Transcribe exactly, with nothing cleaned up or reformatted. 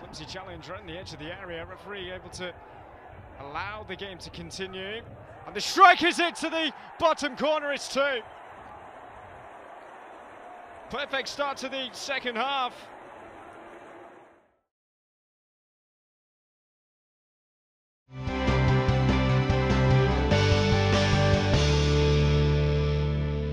Clumsy challenge right on the edge of the area. Referee able to allow the game to continue. And the strike is it to the bottom corner, it's two. Perfect start to the second half.